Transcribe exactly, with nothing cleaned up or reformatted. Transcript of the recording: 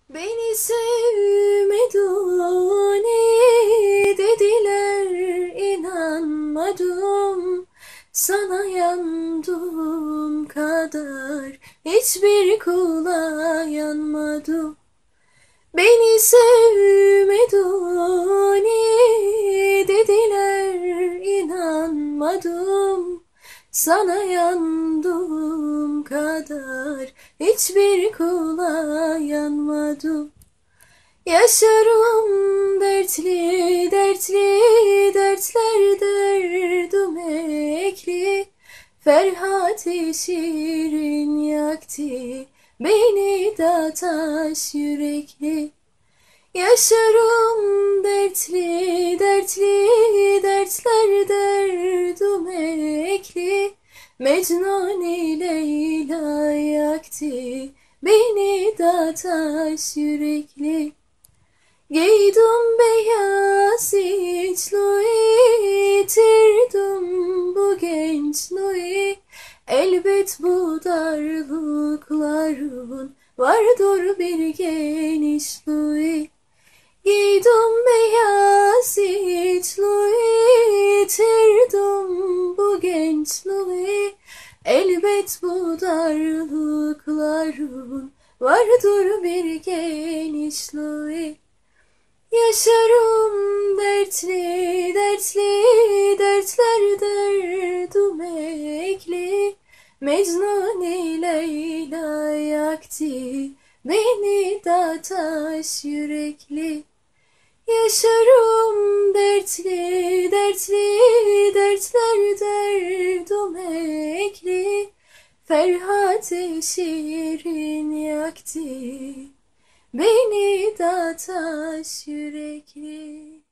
Beni sevmedin dediler, inanmadım. Sana yandığım kadar hiçbir kula yanmadım. Beni sevmedin dediler, inanmadım. Sana yandığım kadar hiçbir kula yanmadım. Yaşarım dertli dertli dertler derdim ekli. Ferhat-ı şirin yaktı beni da taş yürekli. Yaşarım dertli dertli dertler derdim ekli. Mecnun Leyla yaktı beni da taş yürekli. Giydim beyaz içliği, yitirdim bu gençliği. Elbet bu darlıkların vardır bir genişliği. Giydim beyaz içliği, yitirdim bu gençliği. Elbet bu darlıkların vardır bir genişliği. Yaşarım dertli dertli dertler derdim ekli. Mecnun Leyla yaktı beni da taş yürekli. Yaşarım dertli dertli dertler derdim ekli. Ferhat-ı şirin yaktı beni da taş yürekli.